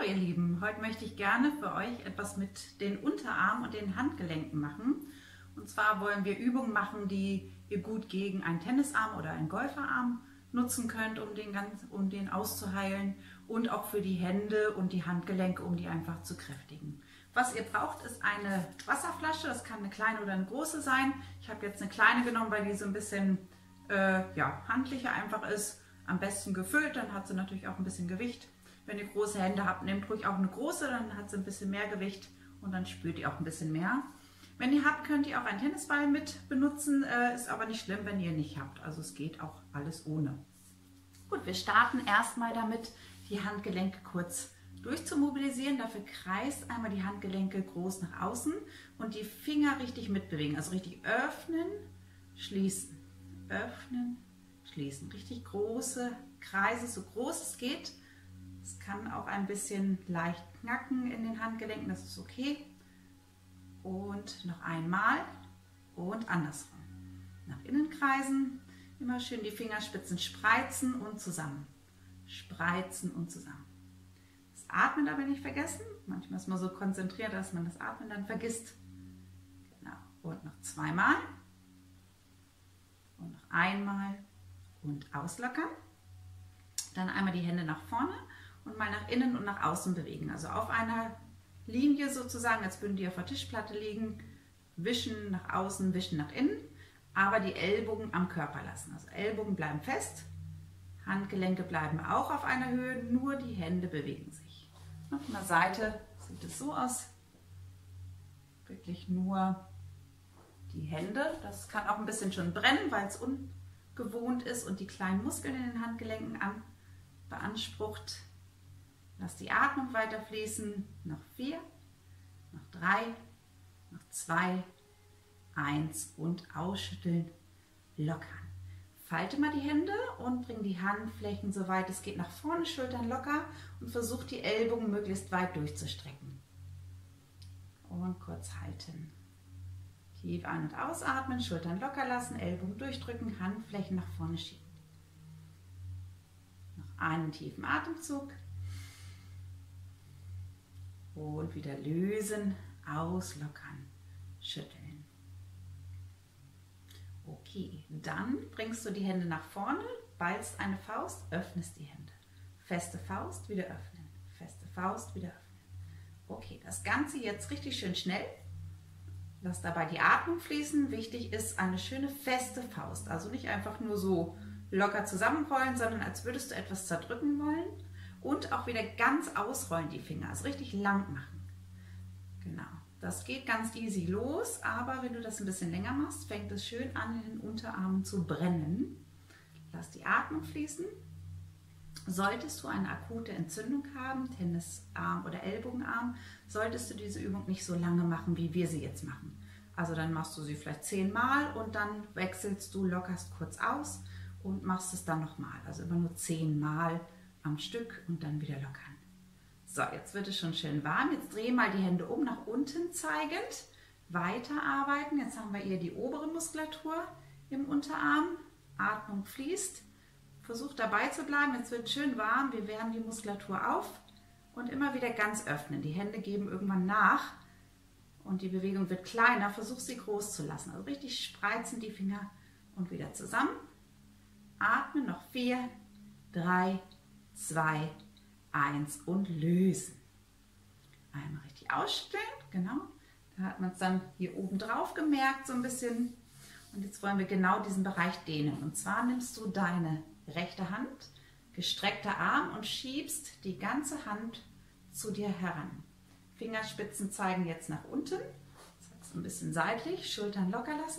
ihr Lieben, heute möchte ich gerne für euch etwas mit den Unterarmen und den Handgelenken machen. Und zwar wollen wir Übungen machen, die ihr gut gegen einen Tennisarm oder einen Golferarm nutzen könnt, um den auszuheilen, und auch für die Hände und die Handgelenke, um die einfach zu kräftigen. Was ihr braucht, ist eine Wasserflasche, das kann eine kleine oder eine große sein. Ich habe jetzt eine kleine genommen, weil die so ein bisschen handlicher einfach ist. Am besten gefüllt, dann hat sie natürlich auch ein bisschen Gewicht. Wenn ihr große Hände habt, nehmt ruhig auch eine große, dann hat sie ein bisschen mehr Gewicht und dann spürt ihr auch ein bisschen mehr. Wenn ihr habt, könnt ihr auch einen Tennisball mit benutzen, ist aber nicht schlimm, wenn ihr nicht habt. Also es geht auch alles ohne. Gut, wir starten erstmal damit, die Handgelenke kurz durchzumobilisieren. Dafür kreist einmal die Handgelenke groß nach außen und die Finger richtig mitbewegen. Also richtig öffnen, schließen, öffnen, schließen. Richtig große Kreise, so groß es geht. Es kann auch ein bisschen leicht knacken in den Handgelenken, das ist okay. Und noch einmal und andersrum. Nach innen kreisen, immer schön die Fingerspitzen spreizen und zusammen. Spreizen und zusammen. Das Atmen aber nicht vergessen. Manchmal ist man so konzentriert, dass man das Atmen dann vergisst. Genau. Und noch zweimal. Und noch einmal und auslockern. Dann einmal die Hände nach vorne und mal nach innen und nach außen bewegen. Also auf einer Linie sozusagen, als würden die auf der Tischplatte liegen. Wischen nach außen, wischen nach innen. Aber die Ellbogen am Körper lassen. Also Ellbogen bleiben fest. Handgelenke bleiben auch auf einer Höhe, nur die Hände bewegen sich. Und von der Seite sieht es so aus. Wirklich nur die Hände. Das kann auch ein bisschen schon brennen, weil es ungewohnt ist und die kleinen Muskeln in den Handgelenken beansprucht. Lasst die Atmung weiter fließen. Noch 4, noch 3, noch 2, 1 und ausschütteln, lockern. Falte mal die Hände und bring die Handflächen so weit es geht nach vorne, Schultern locker und versucht die Ellbogen möglichst weit durchzustrecken. Und kurz halten. Tief ein- und ausatmen, Schultern locker lassen, Ellbogen durchdrücken, Handflächen nach vorne schieben. Noch einen tiefen Atemzug. Und wieder lösen, auslockern, schütteln. Okay, dann bringst du die Hände nach vorne, ballst eine Faust, öffnest die Hände. Feste Faust, wieder öffnen. Feste Faust, wieder öffnen. Okay, das Ganze jetzt richtig schön schnell. Lass dabei die Atmung fließen. Wichtig ist eine schöne feste Faust. Also nicht einfach nur so locker zusammenrollen, sondern als würdest du etwas zerdrücken wollen. Und auch wieder ganz ausrollen die Finger, also richtig lang machen. Genau. Das geht ganz easy los, aber wenn du das ein bisschen länger machst, fängt es schön an, in den Unterarmen zu brennen. Lass die Atmung fließen. Solltest du eine akute Entzündung haben, Tennisarm oder Ellbogenarm, solltest du diese Übung nicht so lange machen, wie wir sie jetzt machen. Also dann machst du sie vielleicht 10 Mal und dann wechselst du, lockerst kurz aus und machst es dann nochmal. Also immer nur 10 Mal am Stück und dann wieder lockern. So, jetzt wird es schon schön warm. Jetzt dreh mal die Hände um, nach unten zeigend. Weiterarbeiten. Jetzt haben wir eher die obere Muskulatur im Unterarm. Atmung fließt. Versucht dabei zu bleiben. Jetzt wird es schön warm. Wir wärmen die Muskulatur auf und immer wieder ganz öffnen. Die Hände geben irgendwann nach und die Bewegung wird kleiner. Versuch sie groß zu lassen. Also richtig spreizen die Finger und wieder zusammen. Atmen noch 4, 3, 2, 1 und lösen. Einmal richtig ausstellen, genau. Da hat man es dann hier oben drauf gemerkt, so ein bisschen. Und jetzt wollen wir genau diesen Bereich dehnen. Und zwar nimmst du deine rechte Hand, gestreckter Arm und schiebst die ganze Hand zu dir heran. Fingerspitzen zeigen jetzt nach unten. Das heißt ein bisschen seitlich, Schultern locker lassen,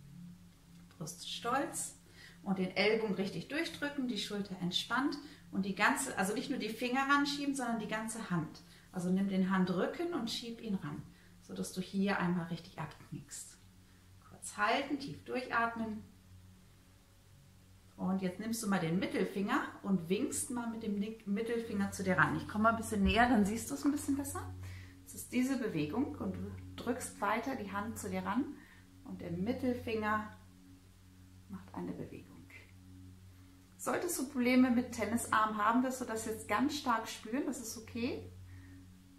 Brust stolz und den Ellbogen richtig durchdrücken, die Schulter entspannt. Und die ganze, also nicht nur die Finger ranschieben, sondern die ganze Hand. Also nimm den Handrücken und schieb ihn ran, sodass du hier einmal richtig abknickst. Kurz halten, tief durchatmen. Und jetzt nimmst du mal den Mittelfinger und winkst mal mit dem Mittelfinger zu dir ran. Ich komme mal ein bisschen näher, dann siehst du es ein bisschen besser. Das ist diese Bewegung und du drückst weiter die Hand zu dir ran und der Mittelfinger macht eine Bewegung. Solltest du Probleme mit Tennisarm haben, wirst du das jetzt ganz stark spüren, das ist okay.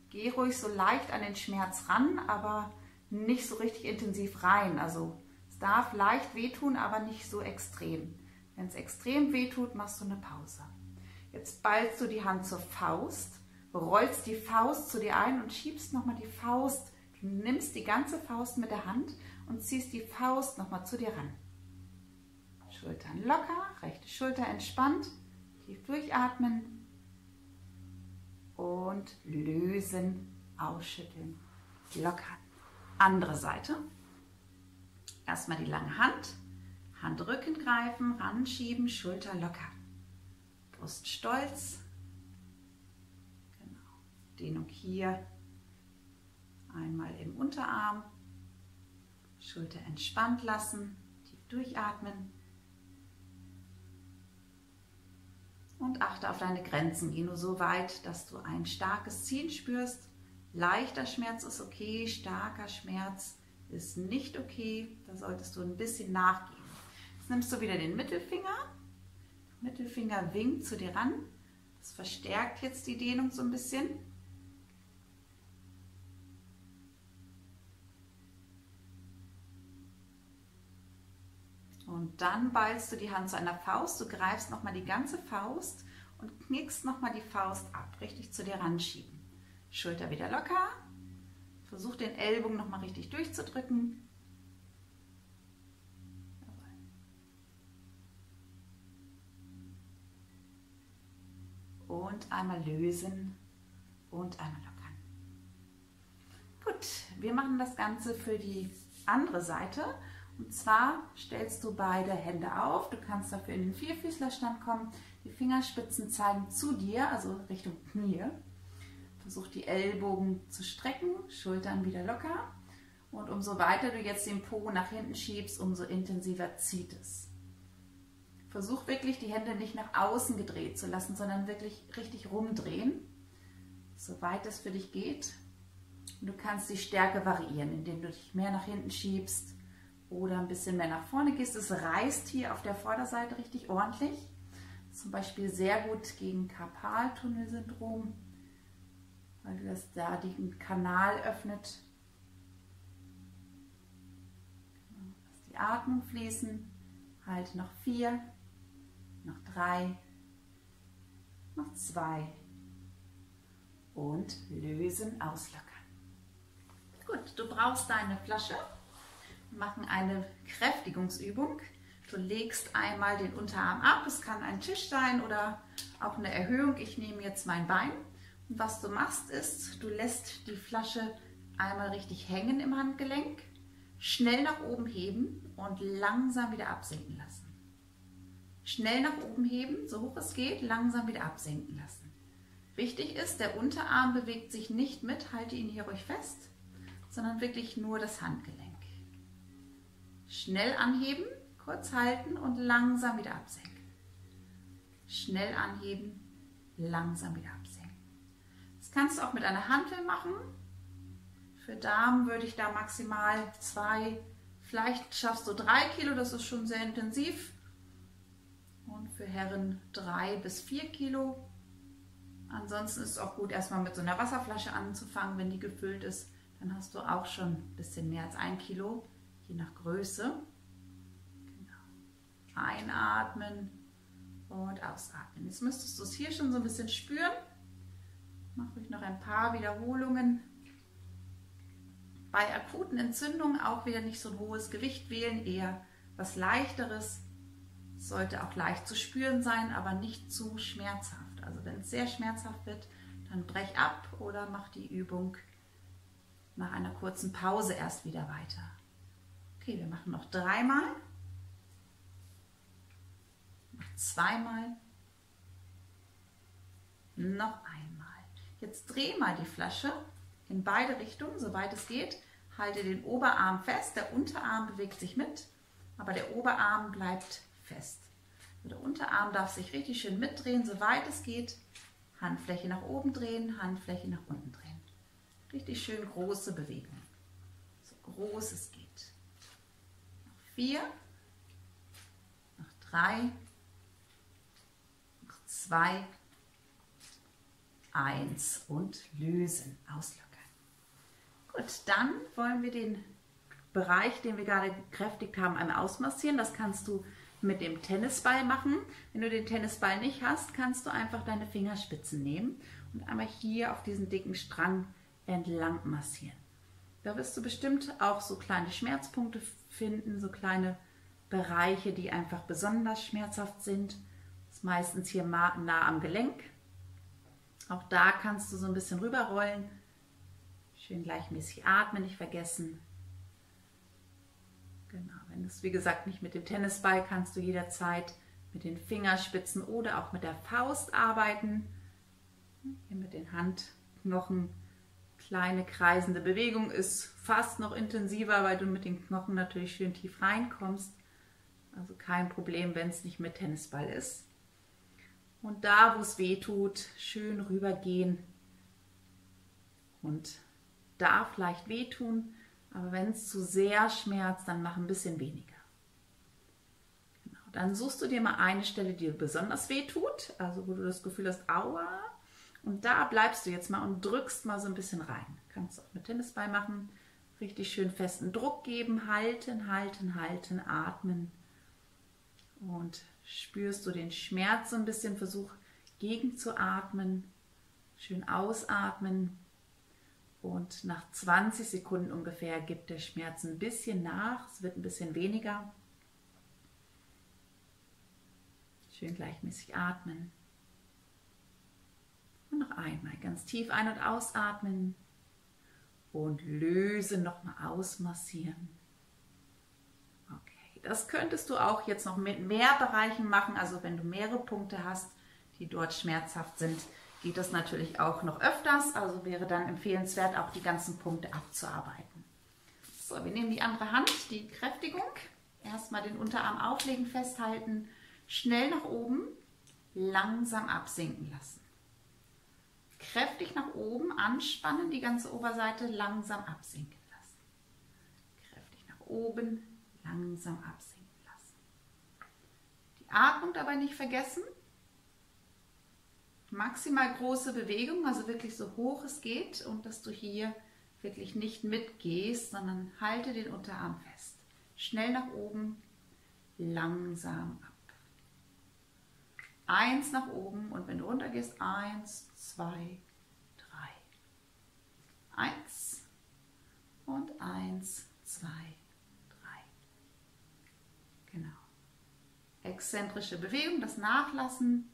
Geh ruhig so leicht an den Schmerz ran, aber nicht so richtig intensiv rein. Also es darf leicht wehtun, aber nicht so extrem. Wenn es extrem wehtut, machst du eine Pause. Jetzt ballst du die Hand zur Faust, rollst die Faust zu dir ein und schiebst nochmal die Faust. Du nimmst die ganze Faust mit der Hand und ziehst die Faust nochmal zu dir ran. Schultern locker, rechte Schulter entspannt, tief durchatmen und lösen, ausschütteln, lockern. Andere Seite. Erstmal die lange Hand, Handrücken greifen, ranschieben, Schulter locker. Brust stolz. Genau. Dehnung hier. Einmal im Unterarm. Schulter entspannt lassen, tief durchatmen. Und achte auf deine Grenzen. Geh nur so weit, dass du ein starkes Ziehen spürst. Leichter Schmerz ist okay, starker Schmerz ist nicht okay. Da solltest du ein bisschen nachgeben. Jetzt nimmst du wieder den Mittelfinger. Der Mittelfinger winkt zu dir ran. Das verstärkt jetzt die Dehnung so ein bisschen. Und dann ballst du die Hand zu einer Faust. Du greifst nochmal die ganze Faust und knickst nochmal die Faust ab. Richtig zu dir ranschieben. Schulter wieder locker. Versuch den Ellbogen nochmal richtig durchzudrücken. Und einmal lösen und einmal lockern. Gut, wir machen das Ganze für die andere Seite. Und zwar stellst du beide Hände auf. Du kannst dafür in den Vierfüßlerstand kommen. Die Fingerspitzen zeigen zu dir, also Richtung Knie. Versuch die Ellbogen zu strecken, Schultern wieder locker. Und umso weiter du jetzt den Po nach hinten schiebst, umso intensiver zieht es. Versuch wirklich die Hände nicht nach außen gedreht zu lassen, sondern wirklich richtig rumdrehen, soweit es für dich geht. Und du kannst die Stärke variieren, indem du dich mehr nach hinten schiebst oder ein bisschen mehr nach vorne gehst. Es reißt hier auf der Vorderseite richtig ordentlich. Zum Beispiel sehr gut gegen Karpaltunnelsyndrom, weil das da den Kanal öffnet. Lass die Atmung fließen. Halte noch 4, noch 3, noch 2 und lösen, auslockern. Gut, du brauchst deine Flasche. Wir machen eine Kräftigungsübung. Du legst einmal den Unterarm ab. Es kann ein Tisch sein oder auch eine Erhöhung. Ich nehme jetzt mein Bein. Und was du machst ist, du lässt die Flasche einmal richtig hängen im Handgelenk, schnell nach oben heben und langsam wieder absinken lassen. Schnell nach oben heben, so hoch es geht, langsam wieder absinken lassen. Wichtig ist, der Unterarm bewegt sich nicht mit, halte ihn hier ruhig fest, sondern wirklich nur das Handgelenk. Schnell anheben, kurz halten und langsam wieder absenken. Schnell anheben, langsam wieder absenken. Das kannst du auch mit einer Hantel machen. Für Damen würde ich da maximal 2, vielleicht schaffst du 3 Kilo, das ist schon sehr intensiv. Und für Herren 3 bis 4 Kilo. Ansonsten ist es auch gut, erstmal mit so einer Wasserflasche anzufangen, wenn die gefüllt ist. Dann hast du auch schon ein bisschen mehr als 1 Kilo, je nach Größe. Genau. Einatmen und ausatmen. Jetzt müsstest du es hier schon so ein bisschen spüren. Mach ruhig noch ein paar Wiederholungen. Bei akuten Entzündungen auch wieder nicht so ein hohes Gewicht wählen, eher was Leichteres. Sollte auch leicht zu spüren sein, aber nicht zu schmerzhaft. Also wenn es sehr schmerzhaft wird, dann brech ab oder mach die Übung nach einer kurzen Pause erst wieder weiter. Okay, wir machen noch 3-mal, noch 2-mal, noch 1-mal. Jetzt dreh mal die Flasche in beide Richtungen, soweit es geht. Halte den Oberarm fest, der Unterarm bewegt sich mit, aber der Oberarm bleibt fest. Der Unterarm darf sich richtig schön mitdrehen, soweit es geht. Handfläche nach oben drehen, Handfläche nach unten drehen. Richtig schön große Bewegung. So groß es geht. Noch 4, noch 3, noch 2, 1 und lösen, auslockern. Gut, dann wollen wir den Bereich, den wir gerade gekräftigt haben, einmal ausmassieren. Das kannst du mit dem Tennisball machen. Wenn du den Tennisball nicht hast, kannst du einfach deine Fingerspitzen nehmen und einmal hier auf diesen dicken Strang entlang massieren. Da wirst du bestimmt auch so kleine Schmerzpunkte finden, so kleine Bereiche, die einfach besonders schmerzhaft sind. Das ist meistens hier nah am Gelenk. Auch da kannst du so ein bisschen rüberrollen. Schön gleichmäßig atmen, nicht vergessen. Genau, wenn du es wie gesagt nicht mit dem Tennisball, kannst du jederzeit mit den Fingerspitzen oder auch mit der Faust arbeiten. Hier mit den Handknochen. Kleine kreisende Bewegung ist fast noch intensiver, weil du mit den Knochen natürlich schön tief reinkommst. Also kein Problem, wenn es nicht mit Tennisball ist. Und da, wo es weh tut, schön rübergehen und darf leicht wehtun. Aber wenn es zu sehr schmerzt, dann mach ein bisschen weniger. Genau. Dann suchst du dir mal eine Stelle, die dir besonders weh tut, also wo du das Gefühl hast, aua. Und da bleibst du jetzt mal und drückst mal so ein bisschen rein. Kannst du auch mit Tennisball machen. Richtig schön festen Druck geben, halten, halten, halten, atmen. Und spürst du den Schmerz so ein bisschen, versuch gegen zu atmen. Schön ausatmen. Und nach 20 Sekunden ungefähr gibt der Schmerz ein bisschen nach. Es wird ein bisschen weniger. Schön gleichmäßig atmen. Und noch einmal ganz tief ein- und ausatmen. Und lösen, nochmal ausmassieren. Okay, das könntest du auch jetzt noch mit mehr Bereichen machen. Also wenn du mehrere Punkte hast, die dort schmerzhaft sind, geht das natürlich auch noch öfters, also wäre dann empfehlenswert, auch die ganzen Punkte abzuarbeiten. So, wir nehmen die andere Hand, die Kräftigung. Erstmal den Unterarm auflegen, festhalten, schnell nach oben, langsam absinken lassen. Kräftig nach oben, anspannen, die ganze Oberseite langsam absinken lassen. Kräftig nach oben, langsam absinken lassen. Die Atmung dabei nicht vergessen. Maximal große Bewegung, also wirklich so hoch es geht und dass du hier wirklich nicht mitgehst, sondern halte den Unterarm fest. Schnell nach oben, langsam ab. 1 nach oben und wenn du runter gehst, 1, 2, 3. 1 und 1, 2, 3. Genau. Exzentrische Bewegung, das Nachlassen.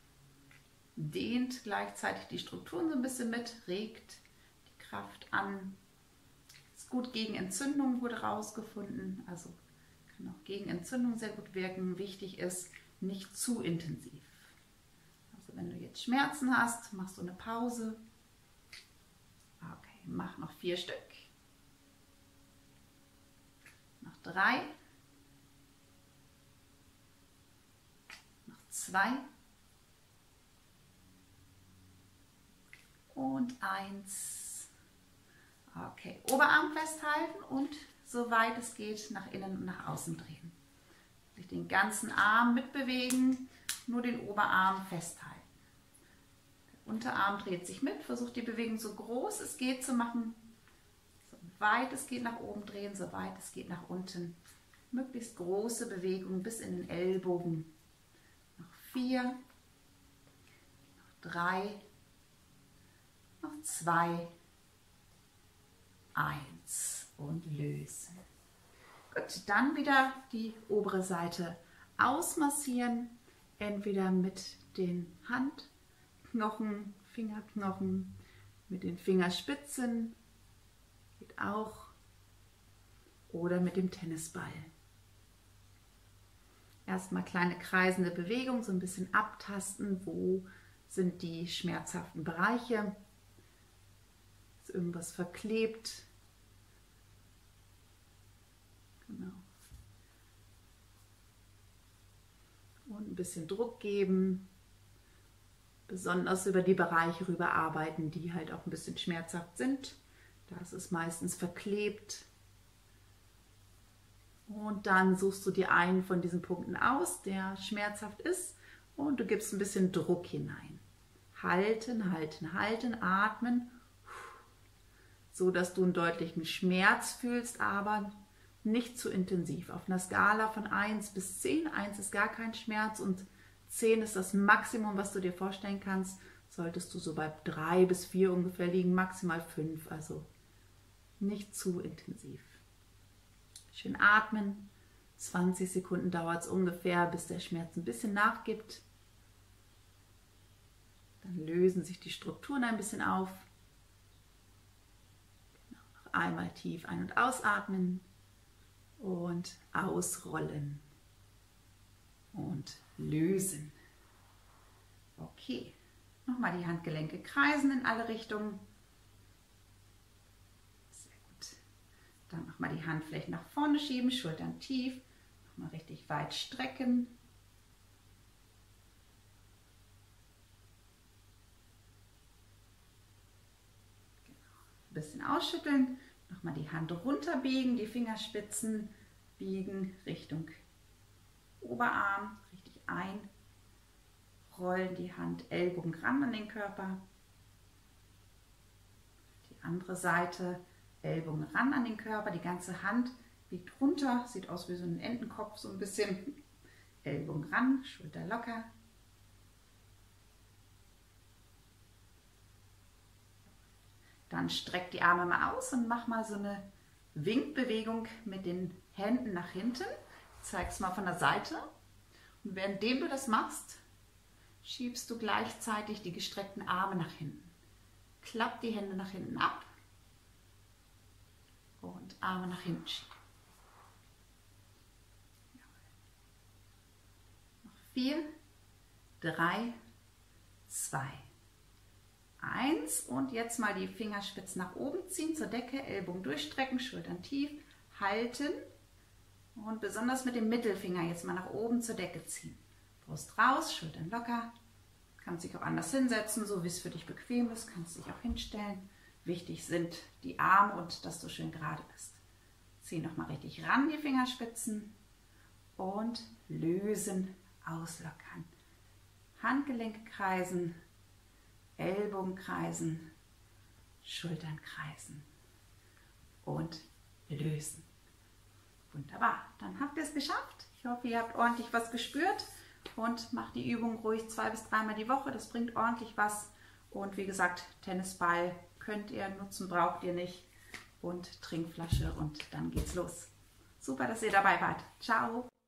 Dehnt gleichzeitig die Strukturen so ein bisschen mit, regt die Kraft an. Ist gut gegen Entzündung, wurde rausgefunden. Also kann auch gegen Entzündung sehr gut wirken. Wichtig ist, nicht zu intensiv. Also wenn du jetzt Schmerzen hast, machst du eine Pause. Okay, mach noch 4 Stück. Noch 3. Noch 2. Und 1. Okay, Oberarm festhalten und soweit es geht nach innen und nach außen drehen. Sich den ganzen Arm mitbewegen, nur den Oberarm festhalten. Der Unterarm dreht sich mit, versucht die Bewegung so groß es geht zu machen. So weit es geht nach oben drehen, so weit es geht nach unten. Möglichst große Bewegung bis in den Ellbogen. Noch 4, noch 3. Noch 2, 1 und lösen. Gut, dann wieder die obere Seite ausmassieren, entweder mit den Handknochen, Fingerknochen, mit den Fingerspitzen, geht auch, oder mit dem Tennisball. Erstmal kleine kreisende Bewegung, so ein bisschen abtasten, wo sind die schmerzhaften Bereiche. Irgendwas verklebt. Genau. Und ein bisschen Druck geben. Besonders über die Bereiche rüber arbeiten, die halt auch ein bisschen schmerzhaft sind. Das ist meistens verklebt. Und dann suchst du dir einen von diesen Punkten aus, der schmerzhaft ist. Und du gibst ein bisschen Druck hinein. Halten, halten, halten, atmen, so dass du einen deutlichen Schmerz fühlst, aber nicht zu intensiv. Auf einer Skala von 1 bis 10, 1 ist gar kein Schmerz und 10 ist das Maximum, was du dir vorstellen kannst, solltest du so bei 3 bis 4 ungefähr liegen, maximal 5, also nicht zu intensiv. Schön atmen, 20 Sekunden dauert es ungefähr, bis der Schmerz ein bisschen nachgibt. Dann lösen sich die Strukturen ein bisschen auf. Genau, noch einmal tief ein- und ausatmen und ausrollen und lösen. Okay, nochmal die Handgelenke kreisen in alle Richtungen. Sehr gut. Dann nochmal die Handflächen nach vorne schieben, Schultern tief, nochmal richtig weit strecken. Ein bisschen ausschütteln, nochmal die Hand runterbiegen, die Fingerspitzen biegen Richtung Oberarm, richtig einrollen, die Hand Ellbogen ran an den Körper. Die andere Seite, Ellbogen ran an den Körper, die ganze Hand biegt runter, sieht aus wie so ein Entenkopf, so ein bisschen. Ellbogen ran, Schulter locker. Dann streck die Arme mal aus und mach mal so eine Winkbewegung mit den Händen nach hinten. Zeig es mal von der Seite. Und währenddem du das machst, schiebst du gleichzeitig die gestreckten Arme nach hinten. Klapp die Hände nach hinten ab und Arme nach hinten schieben. Noch 4, 3, 2, 1 und jetzt mal die Fingerspitzen nach oben ziehen zur Decke, Ellbogen durchstrecken, Schultern tief, halten und besonders mit dem Mittelfinger jetzt mal nach oben zur Decke ziehen. Brust raus, Schultern locker, kannst dich auch anders hinsetzen, so wie es für dich bequem ist, kannst dich auch hinstellen. Wichtig sind die Arme und dass du schön gerade bist. Zieh nochmal richtig ran die Fingerspitzen und lösen, auslockern. Handgelenke kreisen, Ellbogen kreisen, Schultern kreisen und lösen. Wunderbar, dann habt ihr es geschafft. Ich hoffe, ihr habt ordentlich was gespürt und macht die Übung ruhig 2 bis 3 Mal die Woche. Das bringt ordentlich was. Und wie gesagt, Tennisball könnt ihr nutzen, braucht ihr nicht. Und Trinkflasche und dann geht's los. Super, dass ihr dabei wart. Ciao!